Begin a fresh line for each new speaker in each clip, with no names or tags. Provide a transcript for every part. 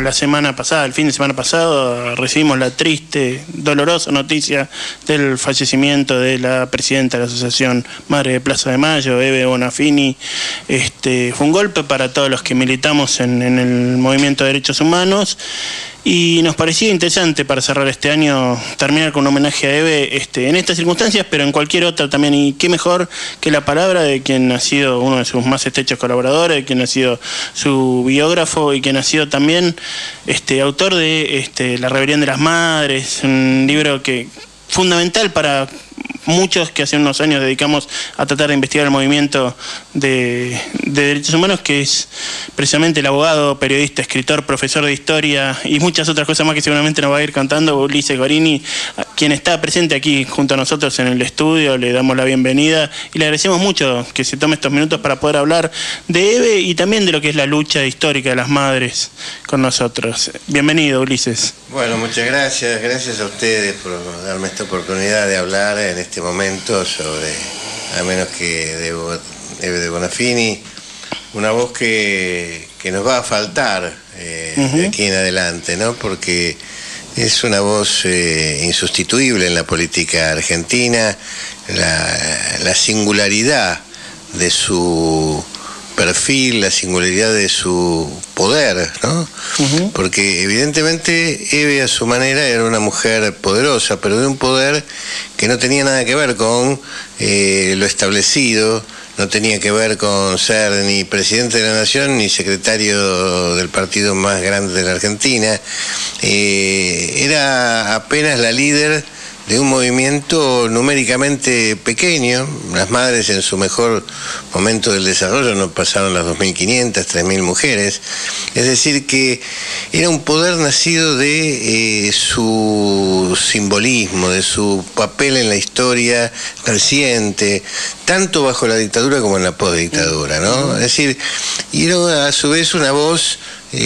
la semana pasada, el fin de semana pasado, recibimos la triste, dolorosa noticia del fallecimiento de la presidenta de la Asociación Madre de Plaza de Mayo, Eve Bonafini. Fue un golpe para todos los que militamos en el movimiento de derechos humanos. Y nos parecía interesante para cerrar este año terminar con un homenaje a Eve en estas circunstancias, pero en cualquier otra también. Y qué mejor que la palabra de quien ha sido uno de sus más estrechos colaboradores, de quien ha sido su biógrafo y quien ha sido también autor de La rebelión de las madres, un libro que fundamental para muchos que hace unos años dedicamos a tratar de investigar el movimiento de derechos humanos, que es precisamente el abogado, periodista, escritor, profesor de historia y muchas otras cosas más que seguramente nos va a ir contando Ulises Gorini, quien está presente aquí junto a nosotros en el estudio. Le damos la bienvenida y le agradecemos mucho que se tome estos minutos para poder hablar de Eve y también de lo que es la lucha histórica de las madres con nosotros. Bienvenido, Ulises.
Bueno, muchas gracias. Gracias a ustedes por darme esta oportunidad de hablar en este momento sobre, a menos que de Eve de Bonafini, una voz que nos va a faltar de aquí en adelante, ¿no? Porque es una voz insustituible en la política argentina, la singularidad de su perfil, la singularidad de su poder, ¿no? Porque evidentemente Eve a su manera era una mujer poderosa, pero de un poder que no tenía nada que ver con lo establecido, no tenía que ver con ser ni presidente de la nación ni secretario del partido más grande de la Argentina. Era apenas la líder de un movimiento numéricamente pequeño. Las madres en su mejor momento del desarrollo no pasaron las 2.500, 3.000 mujeres. Es decir, que era un poder nacido de su simbolismo, de su papel en la historia reciente, tanto bajo la dictadura como en la postdictadura, ¿no? Es decir, y era a su vez una voz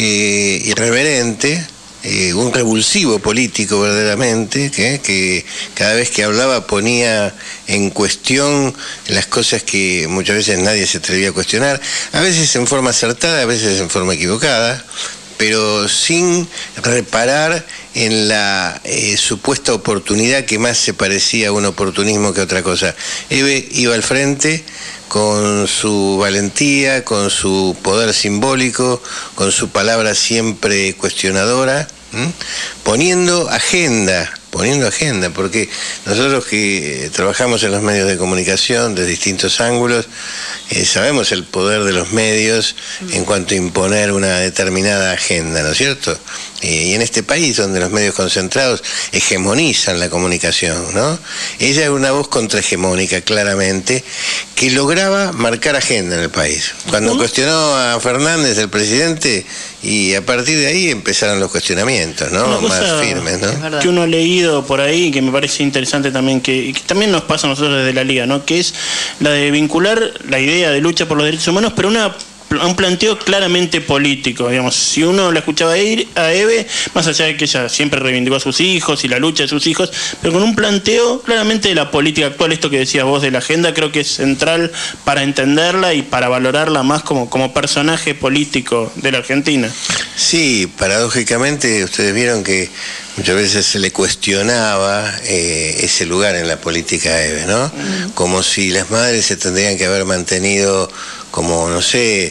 irreverente, un revulsivo político verdaderamente, que cada vez que hablaba ponía en cuestión las cosas que muchas veces nadie se atrevía a cuestionar, a veces en forma acertada, a veces en forma equivocada, pero sin reparar en la supuesta oportunidad que más se parecía a un oportunismo que a otra cosa. Eve iba al frente con su valentía, con su poder simbólico, con su palabra siempre cuestionadora, poniendo agenda, porque nosotros que trabajamos en los medios de comunicación de distintos ángulos, sabemos el poder de los medios en cuanto a imponer una determinada agenda, ¿no es cierto? Y en este país donde los medios concentrados hegemonizan la comunicación, ¿no? Ella es una voz contrahegemónica, claramente, que lograba marcar agenda en el país. Cuando cuestionó a Fernández, el presidente, y a partir de ahí empezaron los cuestionamientos, ¿no? Más firmes, ¿no?
Que uno ha leído por ahí, que me parece interesante también, que también nos pasa a nosotros desde la Liga, ¿no? Que es la de vincular la idea de lucha por los derechos humanos, pero un planteo claramente político, digamos. Si uno la escuchaba a Eve, más allá de que ella siempre reivindicó a sus hijos y la lucha de sus hijos, pero con un planteo claramente de la política actual, esto que decías vos de la agenda, creo que es central para entenderla y para valorarla más como personaje político de la Argentina.
Sí, paradójicamente ustedes vieron que muchas veces se le cuestionaba ese lugar en la política a Eve, ¿no? Como si las madres se tendrían que haber mantenido como, no sé,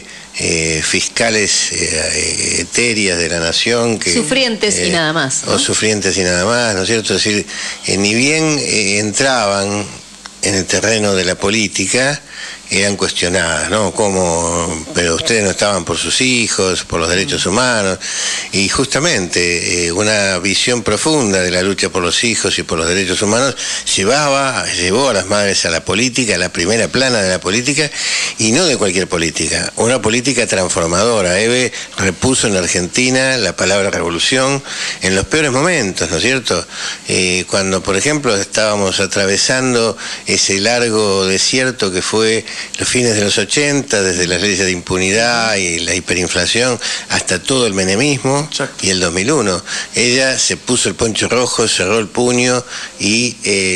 fiscales etéreas de la nación.
Sufrientes y nada más, ¿no?
O sufrientes y nada más, ¿no es cierto? Es decir, ni bien entraban en el terreno de la política, eran cuestionadas, ¿no? ¿Cómo? Pero ustedes no estaban por sus hijos, por los derechos humanos, y justamente una visión profunda de la lucha por los hijos y por los derechos humanos llevó a las madres a la política, a la primera plana de la política, y no de cualquier política, una política transformadora. Eve repuso en Argentina la palabra revolución en los peores momentos, ¿no es cierto? Cuando, por ejemplo, estábamos atravesando ese largo desierto que fue los fines de los 80, desde las leyes de impunidad y la hiperinflación hasta todo el menemismo. Exacto. Y el 2001. Ella se puso el poncho rojo, cerró el puño y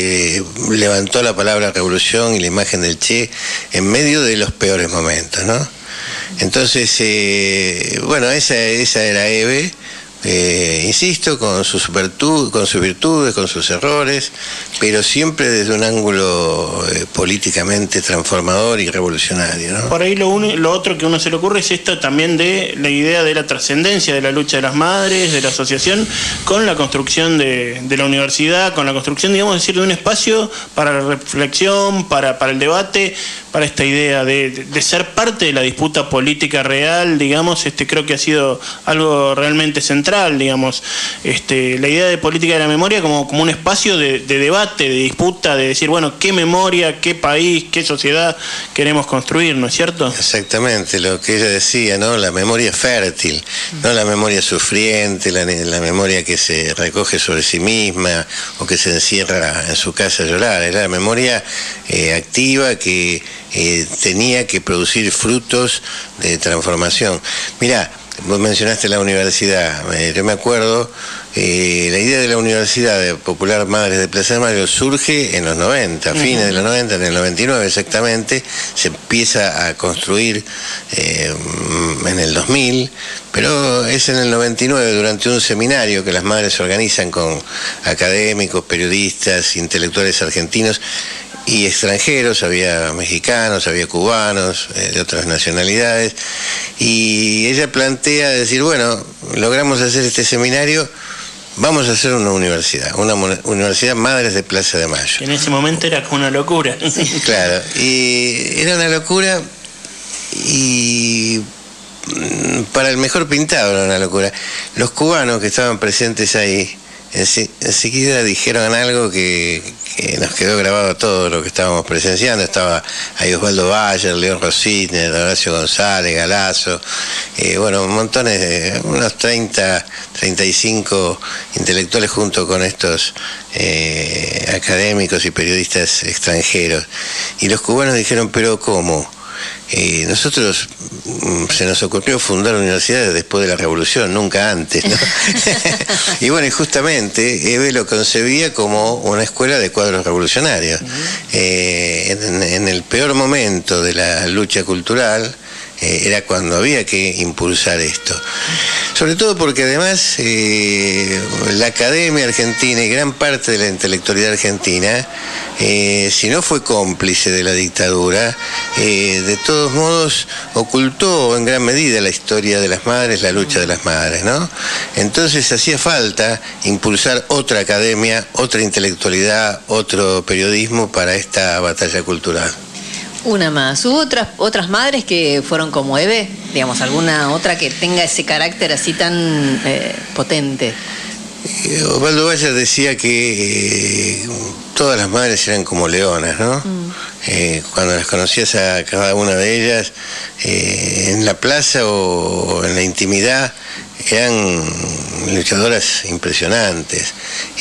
levantó la palabra revolución y la imagen del Che en medio de los peores momentos, ¿no? Entonces, bueno, esa era Eve, insisto, con sus virtudes, con sus errores, pero siempre desde un ángulo políticamente transformador y revolucionario, ¿no?
Por ahí lo otro que a uno se le ocurre es esto también de la idea de la trascendencia de la lucha de las madres, de la asociación, con la construcción de la universidad, con la construcción, digamos, decir, de un espacio para la reflexión, para el debate, para esta idea de ser parte de la disputa política real, digamos, creo que ha sido algo realmente central, digamos, la idea de política de la memoria como un espacio de debate, de disputa, de decir, bueno, qué memoria, qué país, qué sociedad queremos construir, ¿no es cierto?
Exactamente, lo que ella decía, ¿no? La memoria fértil, no la memoria sufriente, la memoria que se recoge sobre sí misma o que se encierra en su casa a llorar, era la memoria activa que tenía que producir frutos de transformación. Mirá, vos mencionaste la universidad, yo me acuerdo, la idea de la Universidad Popular Madres de Plaza de Mayo surge en los 90, fines de los 90, en el 99 exactamente, se empieza a construir en el 2000, pero es en el 99, durante un seminario que las madres organizan con académicos, periodistas, intelectuales argentinos y extranjeros, había mexicanos, había cubanos, de otras nacionalidades, y ella plantea decir, bueno, logramos hacer este seminario, vamos a hacer una universidad Madres de Plaza de Mayo.
En ese momento era como una locura.
Claro, y era una locura, y para el mejor pintado era una locura. Los cubanos que estaban presentes ahí enseguida dijeron algo que nos quedó grabado todo lo que estábamos presenciando. Estaba ahí Osvaldo Bayer, León Rositner, Horacio González, Galazo, bueno, montones de unos 30, 35 intelectuales junto con estos académicos y periodistas extranjeros. Y los cubanos dijeron, pero ¿cómo? Nosotros se nos ocurrió fundar universidades después de la revolución, nunca antes, ¿no? Y bueno, y justamente EBE lo concebía como una escuela de cuadros revolucionarios. En el peor momento de la lucha cultural era cuando había que impulsar esto. Sobre todo porque además la academia argentina y gran parte de la intelectualidad argentina, si no fue cómplice de la dictadura, de todos modos ocultó en gran medida la historia de las madres, la lucha de las madres, ¿no? Entonces hacía falta impulsar otra academia, otra intelectualidad, otro periodismo para esta batalla cultural.
Una más. ¿Hubo otras madres que fueron como Eve? Digamos, alguna otra que tenga ese carácter así tan potente.
Osvaldo Bayer decía que todas las madres eran como leonas, ¿no? Cuando las conocías a cada una de ellas, en la plaza o en la intimidad, eran luchadoras impresionantes.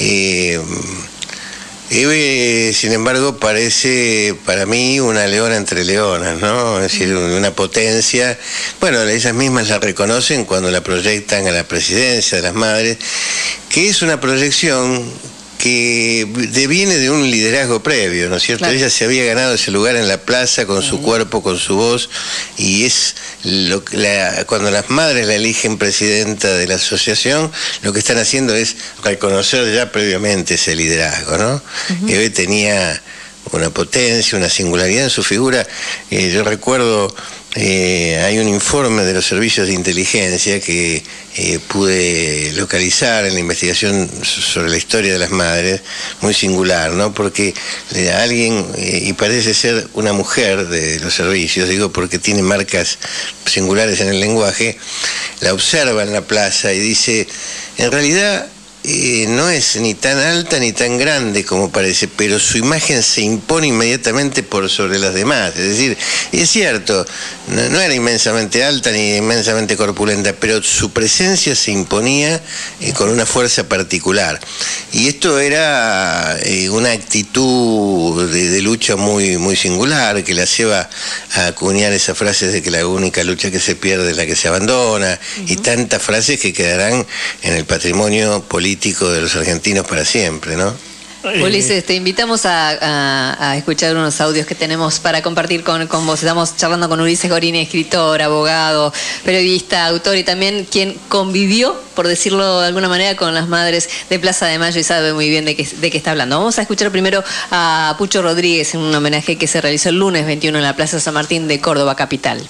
Eve, sin embargo, parece para mí una leona entre leonas, ¿no? Es decir, una potencia. Bueno, ellas mismas la reconocen cuando la proyectan a la presidencia de las madres, que es una proyección que deviene de un liderazgo previo, ¿no es cierto? Claro. Ella se había ganado ese lugar en la plaza con su cuerpo, con su voz, y es cuando las madres la eligen presidenta de la asociación, lo que están haciendo es reconocer ya previamente ese liderazgo, ¿no? Eve tenía una potencia, una singularidad en su figura. Yo recuerdo, hay un informe de los servicios de inteligencia que pude localizar en la investigación sobre la historia de las madres, muy singular, ¿no? Porque alguien, y parece ser una mujer de los servicios, digo porque tiene marcas singulares en el lenguaje, la observa en la plaza y dice, en realidad no es ni tan alta ni tan grande como parece, pero su imagen se impone inmediatamente por sobre las demás. Es decir, es cierto, no era inmensamente alta ni inmensamente corpulenta, pero su presencia se imponía con una fuerza particular. Y esto era una actitud de lucha muy, muy singular, que la lleva a acuñar esas frases de que la única lucha que se pierde es la que se abandona, y tantas frases que quedarán en el patrimonio político de los argentinos para siempre, ¿no?
Ulises, te invitamos a escuchar unos audios que tenemos para compartir con vos. Estamos charlando con Ulises Gorini, escritor, abogado, periodista, autor y también quien convivió, por decirlo de alguna manera, con las madres de Plaza de Mayo y sabe muy bien de qué está hablando. Vamos a escuchar primero a Pucho Rodríguez en un homenaje que se realizó el lunes 21 en la Plaza San Martín de Córdoba capital.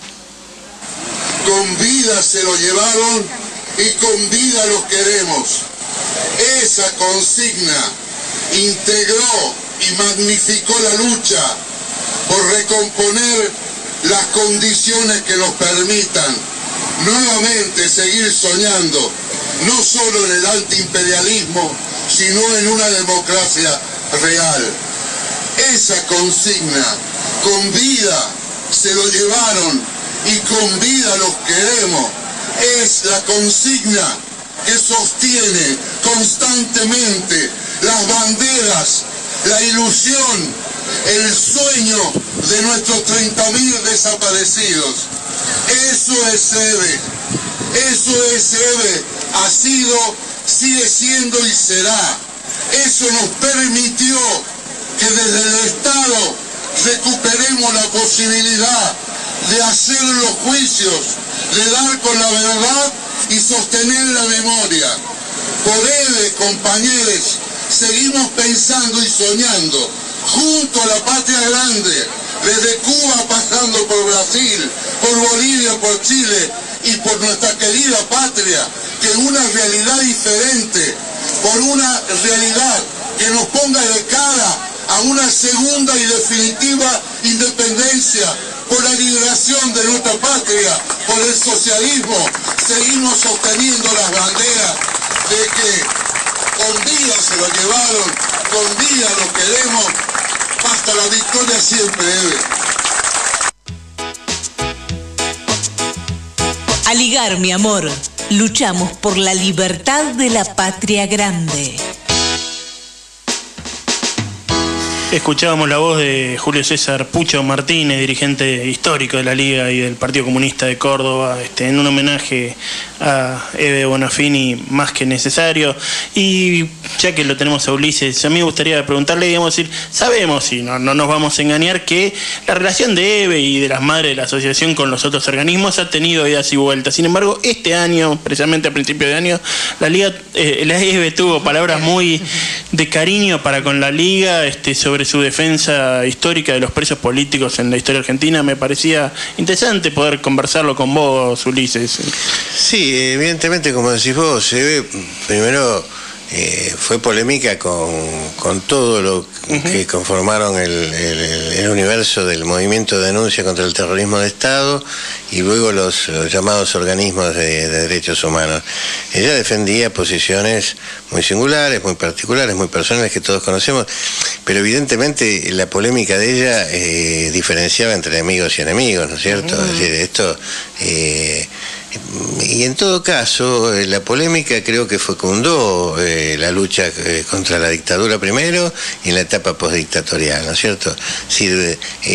Con vida se lo llevaron y con vida los queremos. Esa consigna integró y magnificó la lucha por recomponer las condiciones que nos permitan nuevamente seguir soñando, no solo en el antiimperialismo, sino en una democracia real. Esa consigna, con vida se lo llevaron y con vida los queremos, es la consigna que sostiene constantemente las banderas, la ilusión, el sueño de nuestros 30.000 desaparecidos. Eso es EVE, eso es EVE, ha sido, sigue siendo y será. Eso nos permitió que desde el Estado recuperemos la posibilidad de hacer los juicios, de dar con la verdad y sostener la memoria. Por EVE, compañeros, seguimos pensando y soñando, junto a la patria grande, desde Cuba pasando por Brasil, por Bolivia, por Chile y por nuestra querida patria, que una realidad diferente, por una realidad que nos ponga de cara a una segunda y definitiva independencia, por la liberación de nuestra patria, por el socialismo, seguimos sosteniendo las banderas de que con vida se lo llevaron, con vida lo queremos, hasta la victoria siempre, EVE.
Aligar, mi amor, luchamos por la libertad de la patria grande.
Escuchábamos la voz de Julio César Pucho Martínez, dirigente histórico de la Liga y del Partido Comunista de Córdoba, en un homenaje a Eve Bonafini más que necesario. Y ya que lo tenemos a Ulises, a mí me gustaría preguntarle, digamos, decir, sabemos, y no nos vamos a engañar, que la relación de Eve y de las madres de la asociación con los otros organismos ha tenido idas y vueltas. Sin embargo, este año, precisamente a principio de año, la Eve tuvo palabras muy de cariño para con la Liga, sobre su defensa histórica de los presos políticos en la historia argentina. Me parecía interesante poder conversarlo con vos, Ulises.
Sí, evidentemente, como decís vos, primero fue polémica con todo lo que conformaron el universo del movimiento de denuncia contra el terrorismo de Estado y luego los llamados organismos de derechos humanos. Ella defendía posiciones muy singulares, muy particulares, muy personales que todos conocemos, pero evidentemente la polémica de ella diferenciaba entre amigos y enemigos, ¿no es cierto? Es decir, esto... y en todo caso, la polémica creo que fecundó la lucha contra la dictadura primero y en la etapa postdictatorial, ¿no es cierto? Es decir,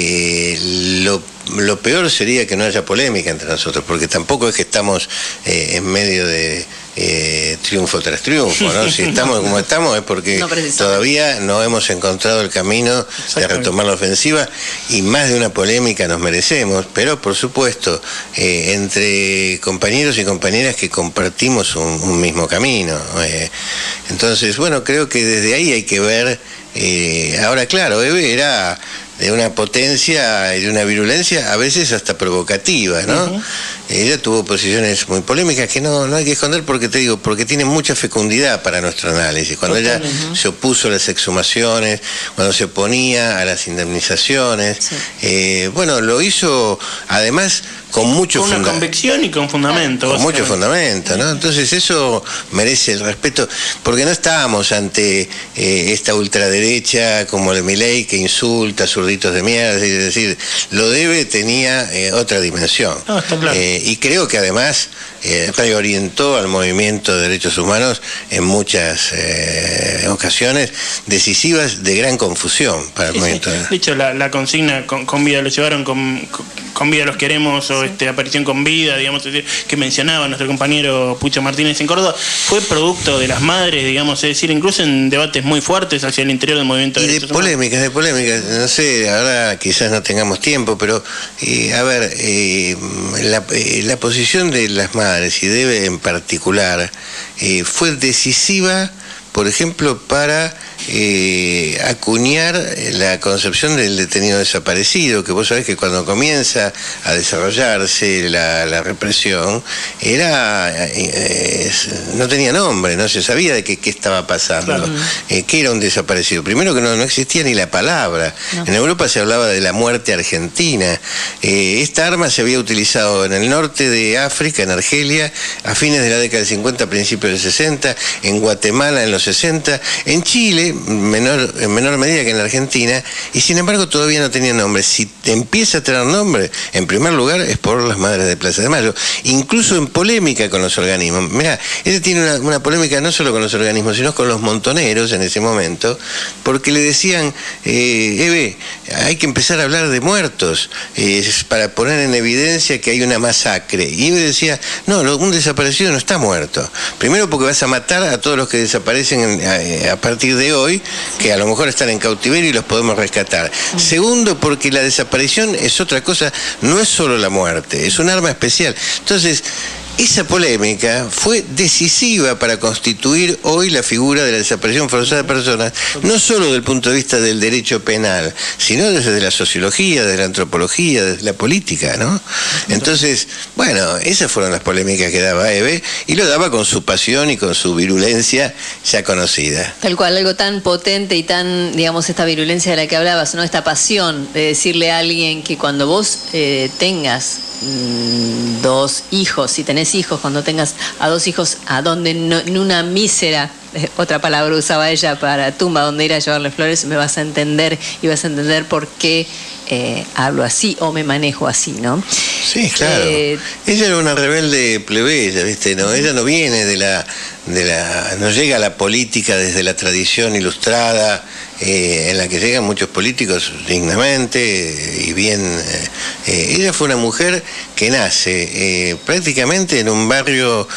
lo peor sería que no haya polémica entre nosotros, porque tampoco es que estamos en medio de triunfo tras triunfo, ¿no? Si estamos como estamos es porque todavía no hemos encontrado el camino de retomar la ofensiva y más de una polémica nos merecemos, pero por supuesto entre compañeros y compañeras que compartimos un mismo camino. Entonces, bueno, creo que desde ahí hay que ver, ahora claro, Eve era de una potencia y de una virulencia a veces hasta provocativa, ¿no? Ella tuvo posiciones muy polémicas que no hay que esconder, porque te digo, porque tiene mucha fecundidad para nuestro análisis. Cuando ella se opuso a las exhumaciones, cuando se oponía a las indemnizaciones, bueno, lo hizo además con mucho
fundamento. Con una convicción y con fundamento.
Con mucho fundamento, ¿no? Entonces eso merece el respeto, porque no estábamos ante esta ultraderecha como el Milei que insulta, zurditos de mierda, es decir, lo de Eve tenía otra dimensión.
No, está claro.
Y creo que además reorientó al movimiento de derechos humanos en muchas ocasiones decisivas de gran confusión para el movimiento.
De hecho, la consigna con vida lo llevaron Con vida los queremos, o aparición con vida, digamos, que mencionaba nuestro compañero Pucho Martínez en Córdoba, fue producto de las madres, digamos, es decir, incluso en debates muy fuertes hacia el interior del movimiento
de polémicas, no sé, ahora quizás no tengamos tiempo, pero a ver, la posición de las madres, y de Eve en particular, fue decisiva, por ejemplo, para acuñar la concepción del detenido desaparecido, que vos sabés que cuando comienza a desarrollarse la represión, no tenía nombre, no se sabía de qué estaba pasando, claro. Qué era un desaparecido. Primero que no existía ni la palabra. No. En Europa se hablaba de la muerte argentina. Esta arma se había utilizado en el norte de África, en Argelia, a fines de la década del 50, principios del 60, en Guatemala en los 60, en Chile, en menor medida que en la Argentina, y sin embargo todavía no tenía nombre. Si empieza a tener nombre, en primer lugar es por las madres de Plaza de Mayo, incluso en polémica con los organismos. Mirá, ella tiene una polémica no solo con los organismos, sino con los montoneros en ese momento, porque le decían, Eve, hay que empezar a hablar de muertos, para poner en evidencia que hay una masacre. Y Eve decía, no, un desaparecido no está muerto. Primero porque vas a matar a todos los que desaparecen a partir de hoy, que a lo mejor están en cautiverio y los podemos rescatar. Segundo, porque la desaparición es otra cosa, no es solo la muerte, es un arma especial. Entonces, esa polémica fue decisiva para constituir hoy la figura de la desaparición forzada de personas, no solo desde el punto de vista del derecho penal, sino desde la sociología, desde la antropología, desde la política, ¿no? Entonces, bueno, esas fueron las polémicas que daba Eve, y lo daba con su pasión y con su virulencia ya conocida.
Tal cual, algo tan potente y tan, digamos, esta virulencia de la que hablabas, ¿no? Esta pasión de decirle a alguien que cuando vos tengas dos hijos, si tenés hijos, cuando tengas a dos hijos, a donde en una mísera, otra palabra usaba ella para tumba, donde ir a llevarle flores, me vas a entender y vas a entender por qué hablo así o me manejo así, ¿no?
Sí, claro. Ella era una rebelde plebeya, ¿viste? No, ella no viene no llega a la política desde la tradición ilustrada, en la que llegan muchos políticos dignamente y bien. Ella fue una mujer que nace prácticamente en un barrio,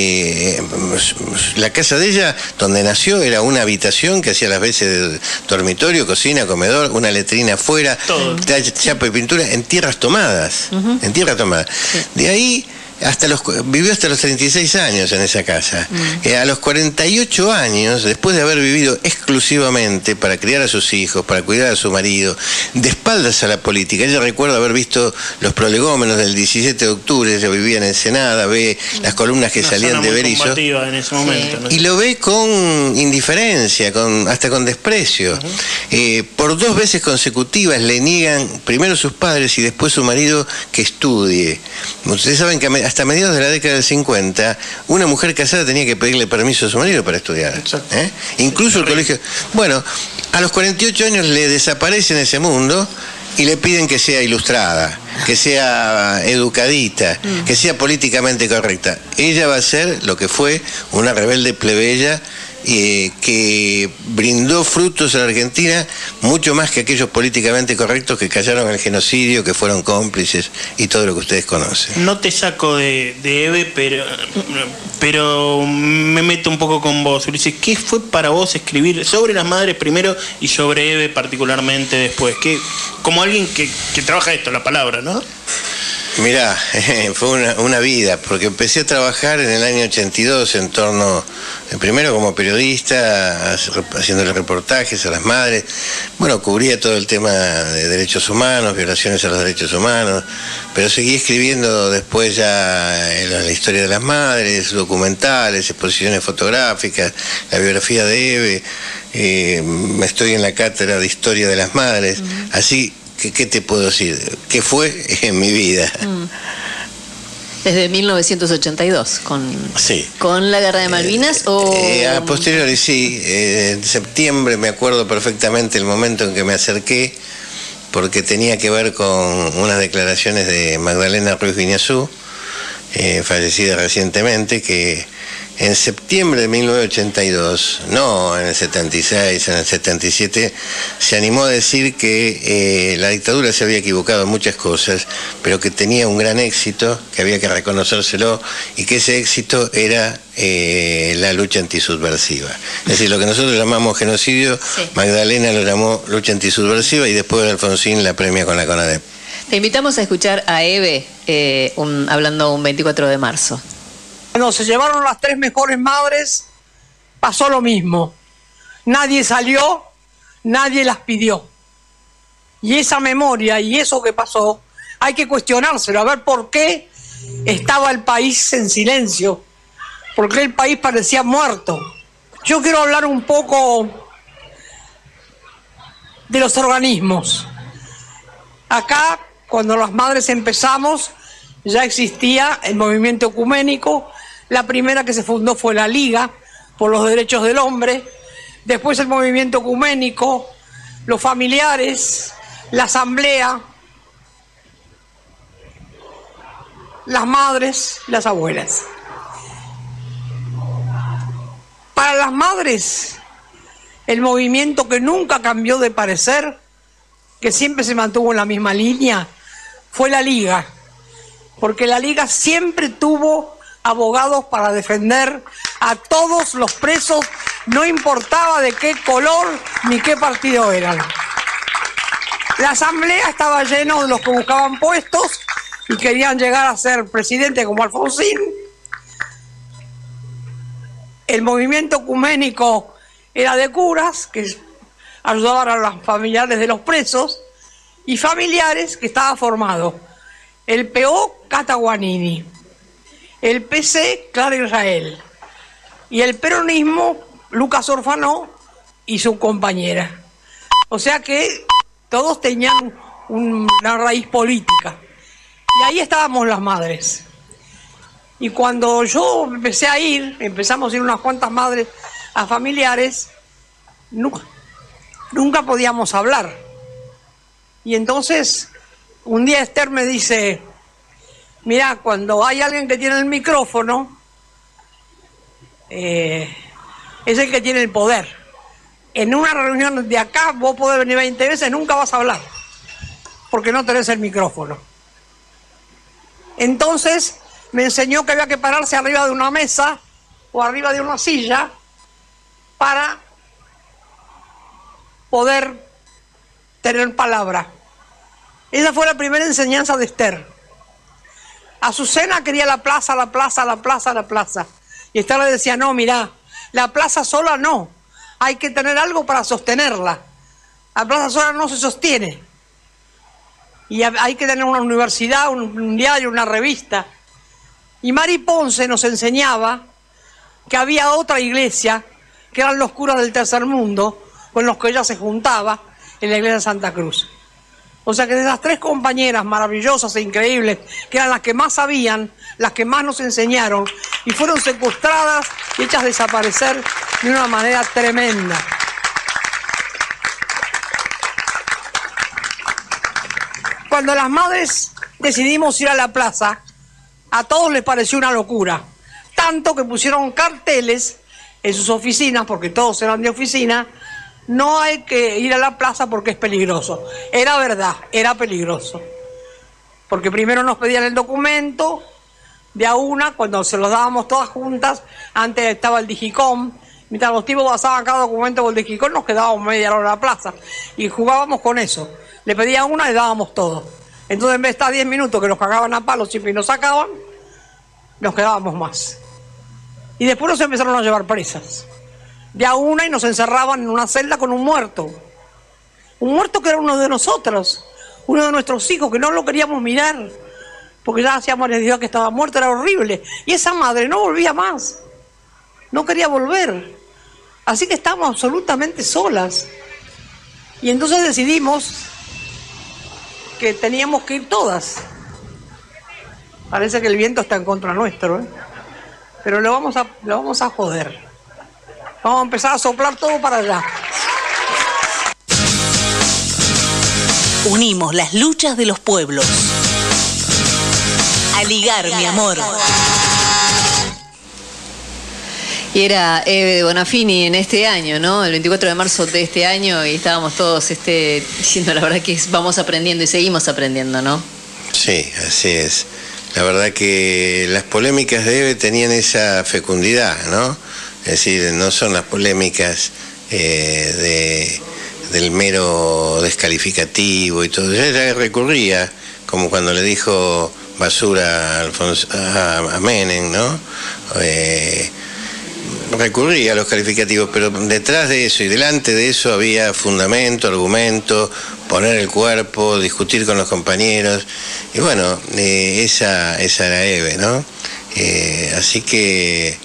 la casa de ella, donde nació, era una habitación que hacía las veces de dormitorio, cocina, comedor, una letrina afuera, chapa y pintura, en tierras tomadas, en tierra tomada. Sí. De ahí vivió hasta los 36 años en esa casa. A los 48 años, después de haber vivido exclusivamente para criar a sus hijos, para cuidar a su marido, de espaldas a la política, ella recuerda haber visto los prolegómenos del 17 de octubre, ella vivía en Ensenada, ve las columnas que salían de Berisso,
en ese momento, ¿no?
Y lo ve con indiferencia, hasta con desprecio. Por 2 veces consecutivas le niegan, primero sus padres y después su marido, que estudie. Ustedes saben que hasta mediados de la década del 50, una mujer casada tenía que pedirle permiso a su marido para estudiar. Incluso el colegio. Bueno, a los 48 años le desaparece en ese mundo y le piden que sea ilustrada, que sea educadita, que sea políticamente correcta. Ella va a ser lo que fue una rebelde plebeya, que brindó frutos en Argentina mucho más que aquellos políticamente correctos que callaron el genocidio, que fueron cómplices y todo lo que ustedes conocen.
No te saco de Eve, pero me meto un poco con vos, Ulises. ¿Qué fue para vos escribir sobre las madres primero y sobre Eve particularmente después? Como alguien que trabaja esto, la palabra, ¿no?
Mirá, fue una vida, porque empecé a trabajar en el año 82 en torno, primero como periodista, haciéndole reportajes a las madres. Bueno, cubría todo el tema de derechos humanos, violaciones a los derechos humanos, pero seguí escribiendo después ya la historia de las madres, documentales, exposiciones fotográficas, la biografía de Eve. Estoy en la cátedra de historia de las madres, así. ¿Qué te puedo decir? ¿Qué fue en mi vida?
Desde 1982, con la Guerra de Malvinas, o...
A posteriori, sí. En septiembre me acuerdo perfectamente el momento en que me acerqué, porque tenía que ver con unas declaraciones de Magdalena Ruiz Guiñazú, fallecida recientemente, que en septiembre de 1982, no en el 76, en el 77, se animó a decir que la dictadura se había equivocado en muchas cosas, pero que tenía un gran éxito, que había que reconocérselo, y que ese éxito era la lucha antisubversiva. Es decir, lo que nosotros llamamos genocidio, sí. Magdalena lo llamó lucha antisubversiva, y después Alfonsín la premia con la CONADEP.
Te invitamos a escuchar a Eve hablando un 24 de marzo.
Cuando se llevaron las 3 mejores madres, pasó lo mismo. Nadie salió, nadie las pidió. Y esa memoria y eso que pasó, hay que cuestionárselo, a ver por qué estaba el país en silencio, por qué el país parecía muerto. Yo quiero hablar un poco de los organismos. Acá, cuando las madres empezamos, ya existía el movimiento ecuménico. La primera que se fundó fue la Liga por los Derechos del Hombre, después el movimiento ecuménico, los familiares, la asamblea, las madres, las abuelas. Para las madres, el movimiento que nunca cambió de parecer, que siempre se mantuvo en la misma línea, fue la Liga, porque la Liga siempre tuvo abogados para defender a todos los presos, no importaba de qué color ni qué partido eran. La asamblea estaba llena de los que buscaban puestos y querían llegar a ser presidente como Alfonsín. El movimiento ecuménico era de curas, que ayudaban a los familiares de los presos, y familiares que estaba formado el PO Cata Guanini, el PC Clara Israel y el peronismo Lucas Orfanó y su compañera. O sea que todos tenían una raíz política. Y ahí estábamos las madres. Y cuando yo empezamos a ir unas cuantas madres a familiares, nunca podíamos hablar. Y entonces un día Esther me dice: mirá, cuando hay alguien que tiene el micrófono, es el que tiene el poder. En una reunión de acá vos podés venir 20 veces, nunca vas a hablar, porque no tenés el micrófono. Entonces me enseñó que había que pararse arriba de una mesa o arriba de una silla para poder tener palabra. Esa fue la primera enseñanza de Esther. Azucena quería la plaza, la plaza, la plaza, la plaza. Y Esther le decía: no, mirá, la plaza sola no, hay que tener algo para sostenerla. La plaza sola no se sostiene. Y hay que tener una universidad, un diario, una revista. Y Mari Ponce nos enseñaba que había otra iglesia, que eran los curas del tercer mundo, con los que ella se juntaba en la iglesia de Santa Cruz. O sea que de esas 3 compañeras maravillosas e increíbles, que eran las que más sabían, las que más nos enseñaron, y fueron secuestradas y hechas desaparecer de una manera tremenda. Cuando las madres decidimos ir a la plaza, a todos les pareció una locura. Tanto que pusieron carteles en sus oficinas, porque todos eran de oficina: no hay que ir a la plaza porque es peligroso. Era verdad, era peligroso. Porque primero nos pedían el documento de a una, cuando se los dábamos todas juntas. Antes estaba el Digicom. Mientras los tipos pasaban cada documento por el Digicom, nos quedábamos media hora en la plaza y jugábamos con eso. Le pedía una y dábamos todo. Entonces, en vez de estar 10 minutos que nos cagaban a palos siempre y nos sacaban, nos quedábamos más. Y después nos empezaron a llevar presas de a una y nos encerraban en una celda con un muerto. Un muerto que era uno de nosotros, uno de nuestros hijos, que no lo queríamos mirar, porque ya hacíamos la idea que estaba muerto, era horrible. Y esa madre no volvía más, no quería volver. Así que estábamos absolutamente solas. Y entonces decidimos que teníamos que ir todas. Parece que el viento está en contra nuestro, ¿eh? Pero lo vamos a joder. Vamos a empezar a soplar todo para allá.
Unimos las luchas de los pueblos. A ligar, mi amor.
Y era Eve de Bonafini en este año, ¿no? El 24 de marzo de este año, y estábamos todos diciendo la verdad que vamos aprendiendo y seguimos aprendiendo, ¿no?
Sí, así es. La verdad que las polémicas de Eve tenían esa fecundidad, ¿no? Es decir, no son las polémicas del mero descalificativo y todo. Ella recurría, como cuando le dijo basura a Menem, ¿no? Recurría a los calificativos, pero detrás de eso y delante de eso había fundamento, argumento, poner el cuerpo, discutir con los compañeros, y bueno, esa era Eve, ¿no? Así que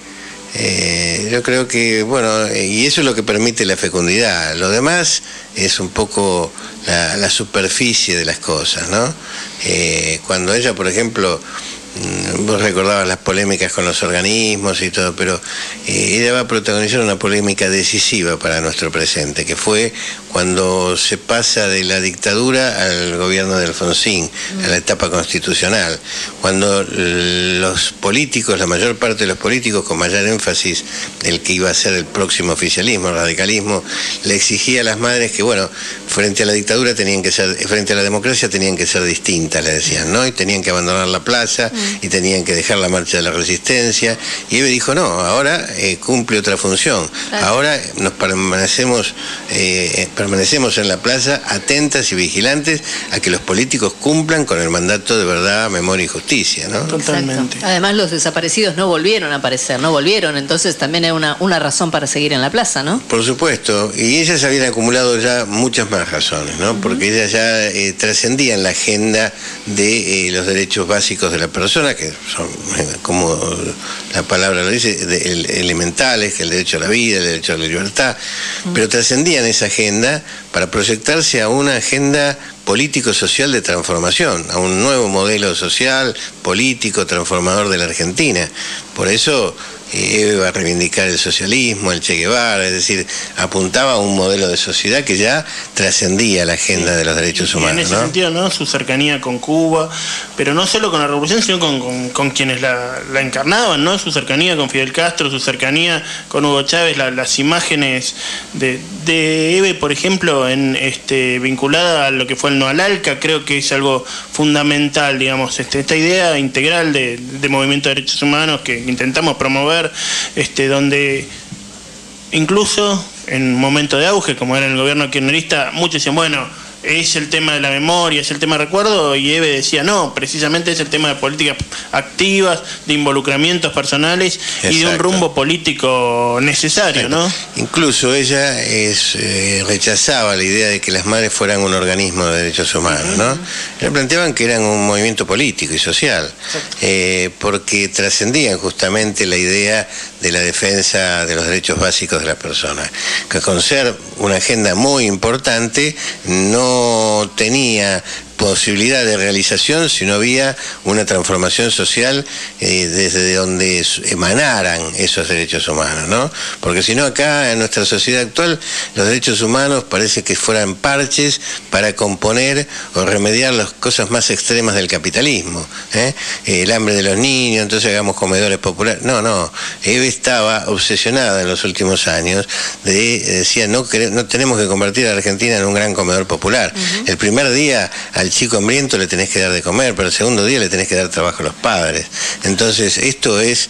yo creo que, bueno, y eso es lo que permite la fecundidad. Lo demás es un poco la superficie de las cosas, ¿no? Cuando ella, por ejemplo, vos recordabas las polémicas con los organismos y todo, pero ella va a protagonizar una polémica decisiva para nuestro presente, que fue cuando se pasa de la dictadura al gobierno de Alfonsín, a la etapa constitucional, cuando los políticos, la mayor parte de los políticos, con mayor énfasis el que iba a ser el próximo oficialismo, el radicalismo, le exigía a las madres que, bueno, frente a la dictadura tenían que ser, frente a la democracia tenían que ser distintas, le decían, ¿no? Y tenían que abandonar la plaza y tenían que dejar la marcha de la resistencia. Y Eve dijo, no, ahora cumple otra función. Ahora nos permanecemos en la plaza atentas y vigilantes a que los políticos cumplan con el mandato de verdad, memoria y justicia, ¿no?
Totalmente. Además, los desaparecidos no volvieron a aparecer, entonces también era una razón para seguir en la plaza, ¿no?
Por supuesto, y ellas habían acumulado ya muchas más razones, ¿no? Porque ellas ya trascendían la agenda de los derechos básicos de la persona, que son, como la palabra lo dice, elementales, que el derecho a la vida, el derecho a la libertad, pero trascendían esa agenda para proyectarse a una agenda político-social de transformación, a un nuevo modelo social, político, transformador de la Argentina. Por eso iba a reivindicar el socialismo, el Che Guevara, es decir, apuntaba a un modelo de sociedad que ya trascendía la agenda de los derechos humanos.
En ese sentido, ¿no? Su cercanía con Cuba, pero no solo con la revolución, sino con quienes la encarnaban, ¿no? Su cercanía con Fidel Castro, su cercanía con Hugo Chávez, las imágenes de Eve, por ejemplo, vinculada a lo que fue el No al ALCA, creo que es algo fundamental, digamos, esta idea integral de movimiento de derechos humanos que intentamos promover, donde incluso en momento de auge, como era en el gobierno kirchnerista, muchos decían, bueno, es el tema de la memoria, es el tema de recuerdo, y Eve decía, no, precisamente es el tema de políticas activas, de involucramientos personales. Exacto. Y de un rumbo político necesario, ¿no? Incluso ella rechazaba la idea de que las madres fueran un organismo de derechos humanos, ¿no? Le planteaban que eran un movimiento político y social, porque trascendían justamente la idea de la defensa de los derechos básicos de la persona, que con ser una agenda muy importante no tenía posibilidad de realización si no había una transformación social desde donde emanaran esos derechos humanos, ¿no? Porque si no, acá en nuestra sociedad actual los derechos humanos parece que fueran parches para componer o remediar las cosas más extremas del capitalismo, el hambre de los niños, entonces hagamos comedores populares. No, Eve estaba obsesionada en los últimos años decía, no tenemos que convertir a la Argentina en un gran comedor popular. El primer día al chico hambriento le tenés que dar de comer, pero el segundo día le tenés que dar trabajo a los padres. Entonces esto es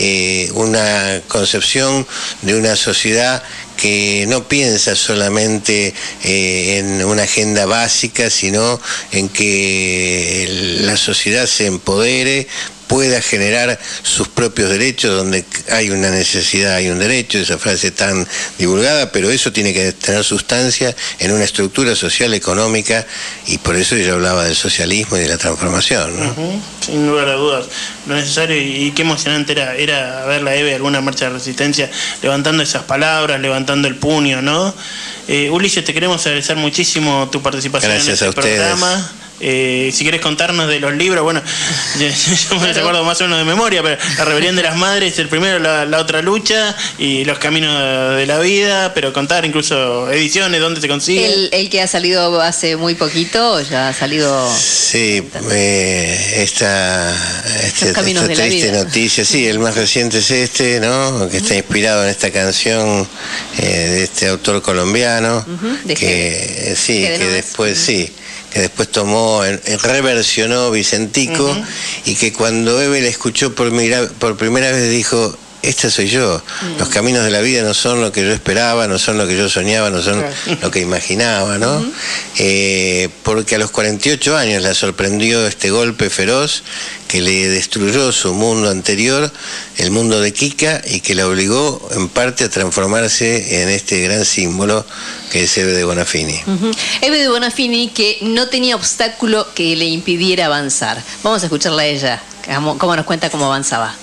una concepción de una sociedad que no piensa solamente en una agenda básica, sino en que la sociedad se empodere, pueda generar sus propios derechos, donde hay una necesidad, hay un derecho, esa frase tan divulgada, pero eso tiene que tener sustancia en una estructura social, económica, y por eso ella hablaba del socialismo y de la transformación, ¿no? Sin lugar a dudas, lo necesario, y qué emocionante era verla a Eve alguna marcha de resistencia levantando esas palabras, levantando el puño, ¿no? Ulises, te queremos agradecer muchísimo tu participación en este programa. si querés contarnos de los libros, bueno, yo me recuerdo más o menos de memoria, pero La rebelión de las madres, el primero, la otra lucha, y Los caminos de la vida, pero contar incluso ediciones, dónde se consigue.
El que ha salido hace muy poquito, ya ha salido...
Sí, esta triste noticia, sí, el más reciente es este, ¿no? Que está inspirado en esta canción de este autor colombiano, que después tomó, reversionó Vicentico, y que cuando Eve la escuchó por primera vez dijo: esta soy yo. Los caminos de la vida no son lo que yo esperaba, no son lo que yo soñaba, no son lo que imaginaba, ¿no? Porque a los 48 años la sorprendió este golpe feroz que le destruyó su mundo anterior, el mundo de Kika, y que la obligó en parte a transformarse en este gran símbolo que es Eve de Bonafini.
Eve de Bonafini, que no tenía obstáculo que le impidiera avanzar. Vamos a escucharla a ella, cómo nos cuenta cómo avanzaba.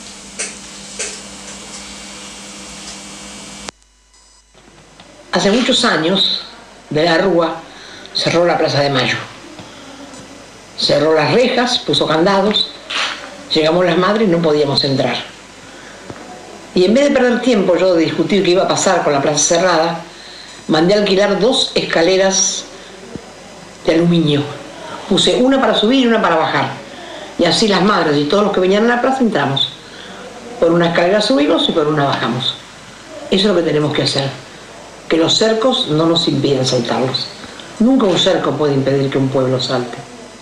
Hace muchos años, de la Rúa cerró la Plaza de Mayo. Cerró las rejas, puso candados, llegamos las madres y no podíamos entrar. Y en vez de perder tiempo yo de discutir qué iba a pasar con la plaza cerrada, mandé a alquilar 2 escaleras de aluminio. Puse una para subir y una para bajar. Y así las madres y todos los que venían a la plaza entramos. Por una escalera subimos y por una bajamos. Eso es lo que tenemos que hacer. Que los cercos no nos impiden saltarlos. Nunca un cerco puede impedir que un pueblo salte.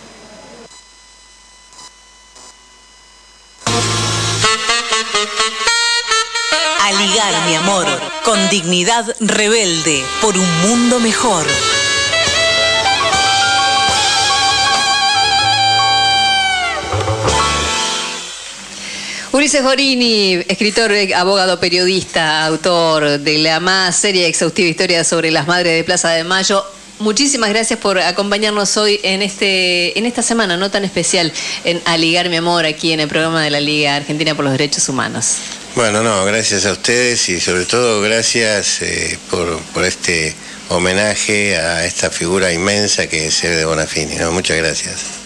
A ligar, mi amor, con dignidad rebelde, por un mundo mejor.
Ulises Gorini, escritor, abogado, periodista, autor de la más seria y exhaustiva historia sobre las madres de Plaza de Mayo. Muchísimas gracias por acompañarnos hoy en esta semana no tan especial en A Ligar, mi amor, aquí en el programa de la Liga Argentina por los Derechos Humanos.
Bueno, gracias a ustedes y sobre todo gracias por este homenaje a esta figura inmensa que es Eve de Bonafini, ¿no? Muchas gracias.